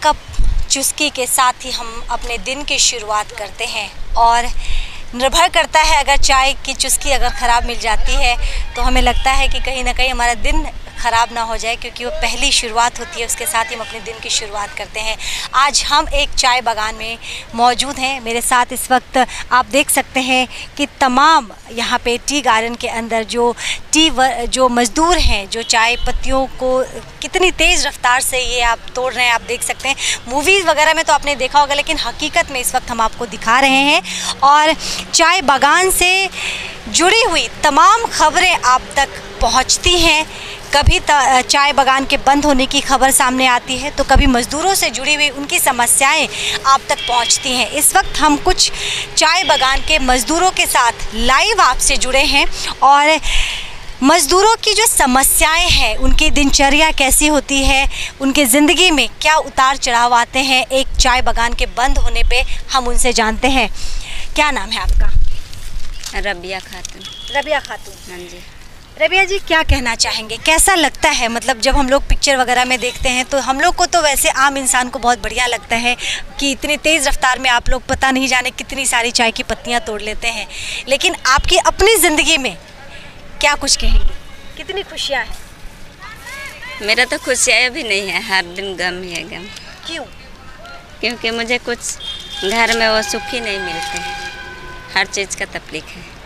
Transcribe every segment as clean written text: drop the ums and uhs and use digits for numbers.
Cup चुस्की के साथ ही हम अपने दिन की शुरुआत करते हैं। और निर्भर करता है, अगर चाय की चुस्की अगर ख़राब मिल जाती है तो हमें लगता है कि कहीं ना कहीं हमारा दिन ख़राब ना हो जाए, क्योंकि वो पहली शुरुआत होती है, उसके साथ ही हम अपने दिन की शुरुआत करते हैं। आज हम एक चाय बागान में मौजूद हैं। मेरे साथ इस वक्त आप देख सकते हैं कि तमाम यहाँ पे टी गार्डन के अंदर जो मज़दूर हैं, जो चाय पत्तियों को कितनी तेज़ रफ्तार से ये आप तोड़ रहे हैं, आप देख सकते हैं। मूवीज़ वगैरह में तो आपने देखा होगा, लेकिन हकीकत में इस वक्त हम आपको दिखा रहे हैं। और चाय बागान से जुड़ी हुई तमाम खबरें आप तक पहुँचती हैं। कभी चाय बागान के बंद होने की खबर सामने आती है, तो कभी मज़दूरों से जुड़ी हुई उनकी समस्याएं आप तक पहुंचती हैं। इस वक्त हम कुछ चाय बागान के मज़दूरों के साथ लाइव आपसे जुड़े हैं और मज़दूरों की जो समस्याएं हैं, उनकी दिनचर्या कैसी होती है, उनके ज़िंदगी में क्या उतार चढ़ाव आते हैं, एक चाय बागान के बंद होने पे हम उनसे जानते हैं। क्या नाम है आपका? रबिया खातून। रबिया खातून। हाँ जी। रबिया जी, क्या कहना चाहेंगे, कैसा लगता है? मतलब जब हम लोग पिक्चर वगैरह में देखते हैं तो हम लोग को तो वैसे आम इंसान को बहुत बढ़िया लगता है कि इतनी तेज़ रफ्तार में आप लोग पता नहीं जाने कितनी सारी चाय की पत्तियां तोड़ लेते हैं, लेकिन आपकी अपनी ज़िंदगी में क्या कुछ कहेंगे? कितनी खुशियाँ हैं? मेरा तो खुशियाँ भी नहीं है, हर दिन गम ही है, गम। क्यों? क्योंकि मुझे कुछ घर में वो सुख ही नहीं मिलते, हर चीज़ का तकलीफ है।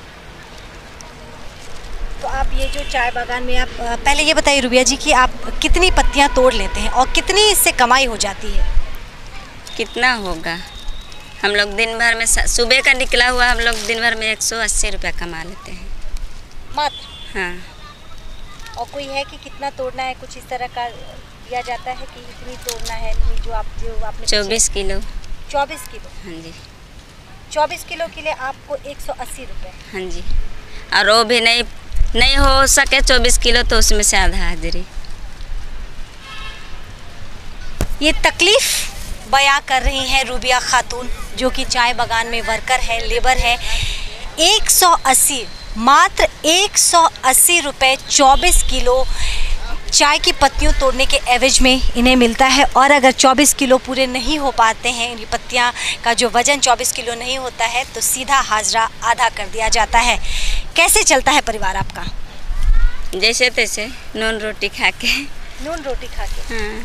तो आप ये जो चाय बागान में आप पहले ये बताइए रुबिया जी कि आप कितनी पत्तियां तोड़ लेते हैं और कितनी इससे कमाई हो जाती है? कितना होगा, हम लोग दिन भर में सुबह का निकला हुआ हम लोग दिन भर में 180 रुपया कमा लेते हैं मात्र। हाँ। और कोई है कि कितना तोड़ना है, कुछ इस तरह का दिया जाता है कि इतनी तोड़ना है? जो आपने 24 किलो। 24 किलो? हाँ जी। 24 किलो के लिए आपको 180 रुपये? हाँ जी। और वो भी नहीं हो सके 24 किलो तो उसमें से आधा हाजिरी। ये तकलीफ़ बयां कर रही हैं रुबिया खातून, जो कि चाय बागान में वर्कर है, लेबर है। 180, मात्र 180 रुपये 24 किलो चाय की पत्तियों तोड़ने के एवज में इन्हें मिलता है। और अगर 24 किलो पूरे नहीं हो पाते हैं, इनकी पत्तियां का जो वज़न 24 किलो नहीं होता है, तो सीधा हाजरा आधा कर दिया जाता है। कैसे चलता है परिवार आपका? जैसे तैसे, नून रोटी खा के। नून रोटी खा के? हाँ,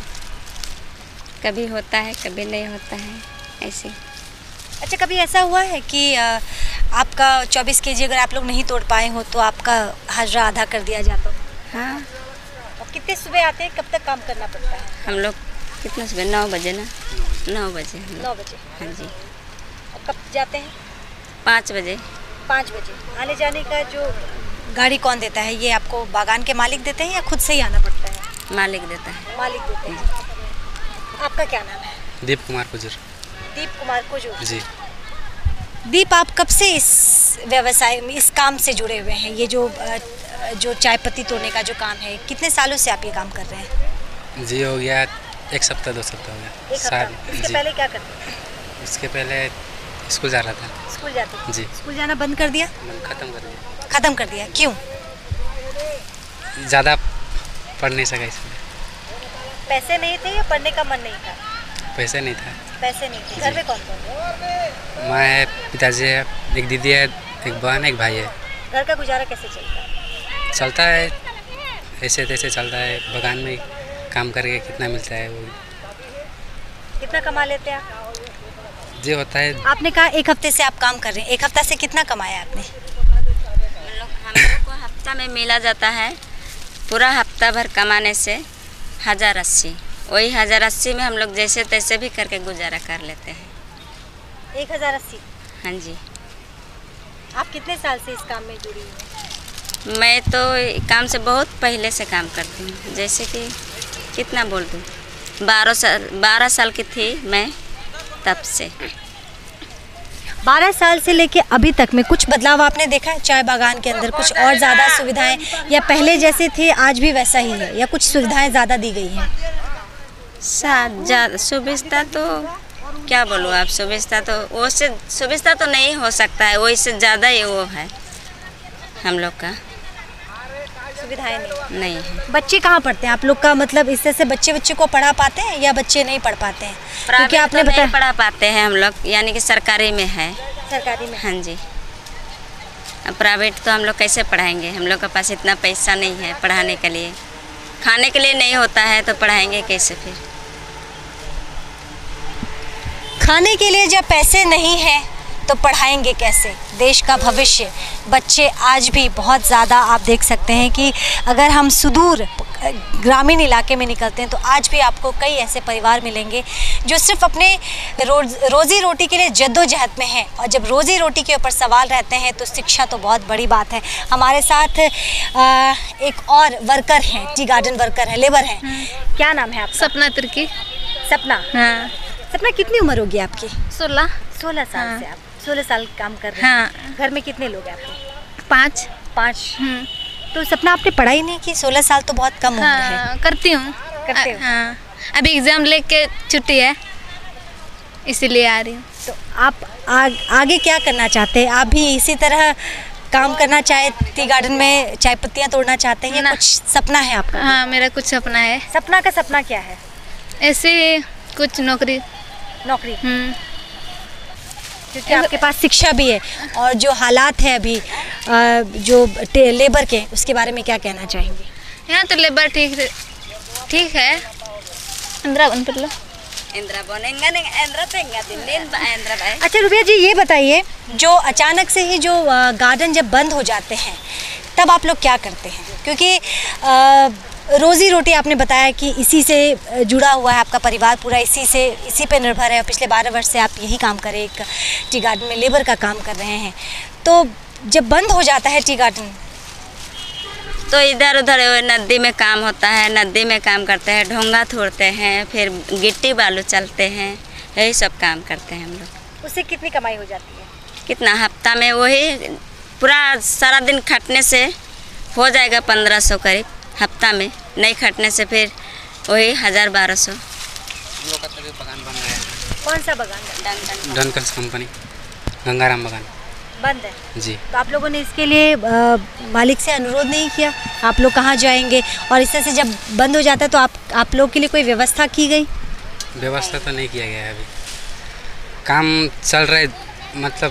कभी होता है कभी नहीं होता है, ऐसे। अच्छा, कभी ऐसा हुआ है कि आपका 24 केजी अगर आप लोग नहीं तोड़ पाए हो तो आपका हाजरा आधा कर दिया जाता हो? हाँ। और कितने सुबह आते हैं, कब तक काम करना पड़ता है? हम लोग कितना सुबह 9 बजे ना? 9 बजे। 9 बजे? हाँ जी। और कब जाते हैं? 5 बजे। 5 बजे। आने जाने का जो गाड़ी कौन देता है? ये आपको बागान के मालिक देते हैं या खुद से ही आना पड़ता है? मालिक देता है। मालिक देते हैं। आपका क्या नाम है? दीप कुमार कुजूर। दीप कुमार कुजूर जी। दीप, आप कब से इस व्यवसाय में, इस काम से जुड़े हुए हैं? ये जो चाय पत्ती तोड़ने का जो काम है, कितने सालों से आप ये काम कर रहे हैं? जी हो गया 1 सप्ताह 2 सप्ताह हो गया। 1 सप्ताह। इसके पहले क्या करते थे? इसके पहले स्कूल जा रहा था। स्कूल जाते थे? जी। स्कूल जाना बंद कर दिया? ख़त्म कर दिया। ख़त्म कर दिया, क्यों? ज़्यादा पढ़ नहीं सका इसमें। पैसे नहीं थे या पढ़ने का मन नहीं था? पैसे नहीं था। पैसे नहीं थे। घर में कौन कौन है? माँ है, पिताजी है, एक दीदी है, एक बहन है, एक भाई है। घर का गुजारा कैसे चलता है? चलता है ऐसे तैसे चलता है। बागान में काम करके कितना मिलता है वो। कितना कमा लेते हैं आप? जी होता है। आपने कहा 1 हफ्ते से आप काम कर रहे हैं, 1 हफ्ता से कितना कमाया आपने? हम लोग को हफ्ता में मिला जाता है, पूरा हफ्ता भर कमाने से 1080। वही 1080 में हम लोग जैसे तैसे भी करके गुजारा कर लेते हैं। 1080? हाँ जी। आप कितने साल से इस काम में जुड़ी हैं? मैं तो काम से बहुत पहले से काम करती हूँ, जैसे कि कितना बोल दूँ, 12 साल की थी मैं तब से। 12 साल से लेके अभी तक में कुछ बदलाव आपने देखा है चाय बागान के अंदर? कुछ और ज़्यादा सुविधाएं, या पहले जैसे थे आज भी वैसा ही है, या कुछ सुविधाएं ज़्यादा दी गई हैं? ज़्यादा सुविधा तो क्या बोलूँ आप, सुविधा तो वो से सुविधा तो नहीं हो सकता है, वो इससे ज़्यादा ही वो है हम लोग का। सुविधाएं नहीं है। बच्चे कहाँ पढ़ते हैं आप लोग का, मतलब इससे से बच्चे को पढ़ा पाते हैं या बच्चे नहीं पढ़ पाते हैं? क्योंकि आपने तो बताया नहीं पढ़ा पाते हैं हम लोग, यानी कि सरकारी में है। सरकारी में। हाँ जी, अब प्राइवेट तो हम लोग कैसे पढ़ाएंगे, हम लोग के पास इतना पैसा नहीं है पढ़ाने के लिए, खाने के लिए नहीं होता है तो पढ़ाएंगे कैसे फिर? खाने के लिए जब पैसे नहीं हैं तो पढ़ाएंगे कैसे? देश का भविष्य बच्चे आज भी बहुत ज़्यादा, आप देख सकते हैं कि अगर हम सुदूर ग्रामीण इलाके में निकलते हैं तो आज भी आपको कई ऐसे परिवार मिलेंगे जो सिर्फ अपने रोज़ी रोटी के लिए जद्दोजहद में हैं, और जब रोज़ी रोटी के ऊपर सवाल रहते हैं तो शिक्षा तो बहुत बड़ी बात है। हमारे साथ एक और वर्कर हैं, टी गार्डन वर्कर हैं, लेबर हैं। क्या नाम है आपका? सपना तुर्की। सपना। हाँ। सपना, कितनी उम्र होगी आपकी? 16। 16 साल हाँ। से आप 16 साल काम कर रहे हैं। हाँ। घर में कितने लोग हैं आपके? 5। 5। तो सपना, आपने पढ़ाई नहीं की? 16 साल तो बहुत कम उम्र है। हाँ, करती हूँ। करते हो? हाँ, अभी एग्ज़ाम लेके छुट्टी है, इसीलिए आ रही हूँ। तो आप आगे क्या करना चाहते हैं? आप भी इसी तरह काम करना चाहे, टी गार्डन में चाय पत्तियाँ तोड़ना चाहते हैं, या ना। कुछ सपना है आपका? हाँ, मेरा कुछ सपना है, सपना का सपना क्या है? ऐसे कुछ नौकरी। क्योंकि आपके पास शिक्षा भी है, और जो हालात है अभी जो लेबर के, उसके बारे में क्या कहना चाहेंगे? यहाँ तो लेबर ठीक है। इंदिरा अच्छा रुबिया जी, ये बताइए, जो अचानक से ही जो गार्डन जब बंद हो जाते हैं तब आप लोग क्या करते हैं? क्योंकि रोज़ी रोटी आपने बताया कि इसी से जुड़ा हुआ है आपका परिवार पूरा, इसी पे निर्भर है, और पिछले 12 वर्ष से आप यही काम कर रहे हैं, एक टी गार्डन में लेबर का काम कर रहे हैं। तो जब बंद हो जाता है टी गार्डन तो इधर उधर नदी में काम होता है, नदी में काम करते हैं, ढोंगा तोड़ते हैं, फिर गिट्टी बालू चलते हैं, यही सब काम करते हैं हम लोग। उससे कितनी कमाई हो जाती है? कितना हफ्ता में वही पूरा सारा दिन खटने से हो जाएगा 1500 करीब हफ्ता में, नहीं खटने से फिर वही 1000-1200। हम लोग का तभी बगान बन रहा है। कौन सा बगान? डनकल्स कंपनी, गंगाराम बगान बंद है जी। तो आप लोगों ने इसके लिए मालिक से अनुरोध नहीं किया? आप लोग कहाँ जाएंगे? और इससे से जब बंद हो जाता है तो आप लोग के लिए कोई व्यवस्था की गई? व्यवस्था तो नहीं किया गया है, अभी काम चल रहा है, मतलब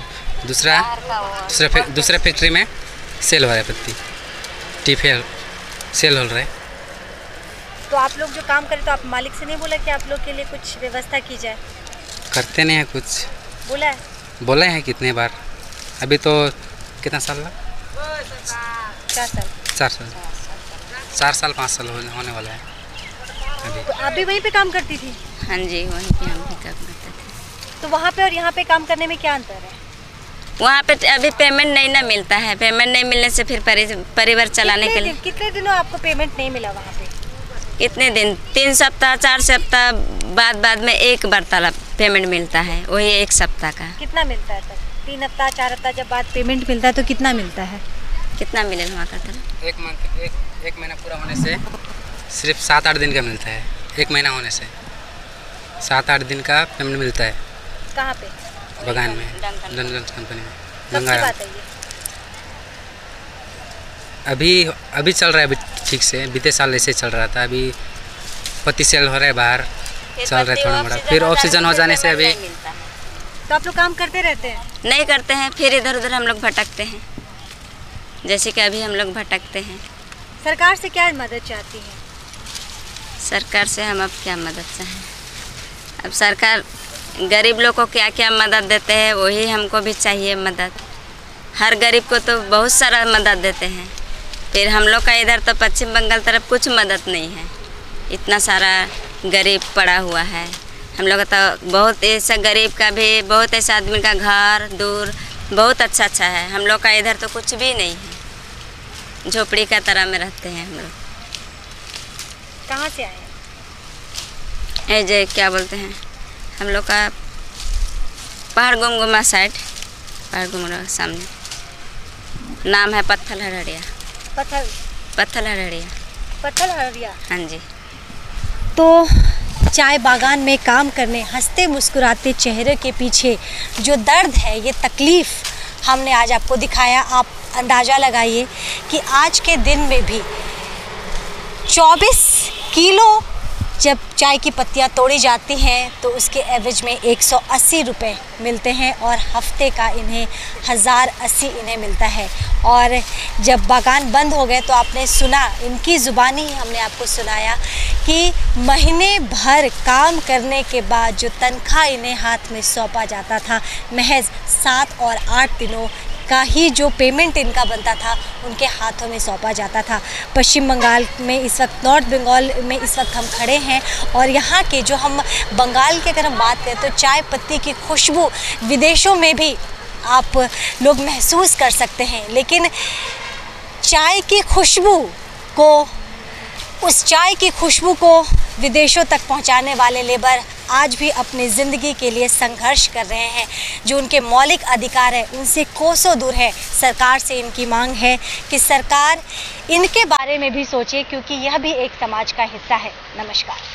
दूसरा फैक्ट्री में सेल हो रहा है पत्ती, टीफेल सेल हो रहा है। तो आप लोग जो काम करें तो आप मालिक से नहीं बोला कि आप लोग के लिए कुछ व्यवस्था की जाए? करते नहीं है कुछ, बोला है? बोले हैं कितने बार, अभी तो कितना साल लगा? 4 साल। 4 साल 5 साल होने वाला है अभी। तो आप भी वहीं पे काम करती थी? हाँ जी, वहीं पे हम भी काम करते थे। तो वहाँ पे और यहाँ पे काम करने में क्या अंतर है? वहाँ पे अभी पेमेंट नहीं ना मिलता है, पेमेंट नहीं मिलने से फिर परिवार चलाने के लिए कितने दिनों आपको पेमेंट नहीं मिला वहाँ पे? कितने दिन, 3 सप्ताह 4 सप्ताह बाद में एक बार तालाब पेमेंट मिलता है, वही 1 सप्ताह का। कितना मिलता है तब? 3 हफ्ता 4 हफ्ता जब बाद पेमेंट मिलता है तो कितना मिलता है? कितना मिले वहाँ का तालाब? एक महीना पूरा होने से सिर्फ 7-8 दिन का मिलता है। 1 महीना होने से 7-8 दिन का पेमेंट मिलता है। कहाँ पे? बगान में, डनकल्स कंपनी में, कब की गंगाराम। बात है ये? अभी चल रहा है, अभी ठीक से, बीते साल ऐसे चल रहा था, अभी पत्ती सेल हो रहा है बाहर, चल रहा है थोड़ा मोड़ा, फिर ऑफ सीजन हो जाने से अभी तो आप लोग काम करते रहते हैं? नहीं करते हैं, फिर इधर उधर हम लोग भटकते हैं, जैसे कि अभी हम लोग भटकते हैं। सरकार से क्या मदद चाहती हैं? सरकार से हम अब क्या मदद चाहें? अब सरकार गरीब लोग को क्या क्या मदद देते हैं वही हमको भी चाहिए मदद। हर गरीब को तो बहुत सारा मदद देते हैं, फिर हम लोग का इधर तो पश्चिम बंगाल तरफ कुछ मदद नहीं है, इतना सारा गरीब पड़ा हुआ है। हम लोग का तो बहुत ऐसा गरीब का भी, बहुत ऐसा आदमी का घर दूर बहुत अच्छा है, हम लोग का इधर तो कुछ भी नहीं है, झोपड़ी का तरह में रहते हैं हम लोग। कहाँ से आए हैं? जो क्या बोलते हैं हम लोग का पहाड़ गुमगुमा साइड, पहाड़ गुमगुमा सामने नाम है पत्थल हरड़िया। पत्थल हरड़िया। हाँ जी। तो चाय बागान में काम करने, हंसते मुस्कुराते चेहरे के पीछे जो दर्द है, ये तकलीफ़ हमने आज आपको दिखाया। आप अंदाज़ा लगाइए कि आज के दिन में भी 24 किलो जब चाय की पत्तियां तोड़ी जाती हैं तो उसके एवरेज में 180 रुपये मिलते हैं और हफ्ते का इन्हें 1080 इन्हें मिलता है। और जब बागान बंद हो गए तो आपने सुना, इनकी ज़ुबानी ही हमने आपको सुनाया कि महीने भर काम करने के बाद जो तनख्वाह इन्हें हाथ में सौंपा जाता था, महज 7 और 8 दिनों का ही जो पेमेंट इनका बनता था उनके हाथों में सौंपा जाता था। पश्चिम बंगाल में इस वक्त, नॉर्थ बंगाल में इस वक्त हम खड़े हैं और यहाँ के जो हम बंगाल की अगर हम बात करें तो चाय पत्ती की खुशबू विदेशों में भी आप लोग महसूस कर सकते हैं, लेकिन चाय की खुशबू को, उस चाय की खुशबू को विदेशों तक पहुंचाने वाले लेबर आज भी अपनी ज़िंदगी के लिए संघर्ष कर रहे हैं। जो उनके मौलिक अधिकार है उनसे कोसों दूर है। सरकार से इनकी मांग है कि सरकार इनके बारे में भी सोचे, क्योंकि यह भी एक समाज का हिस्सा है। नमस्कार।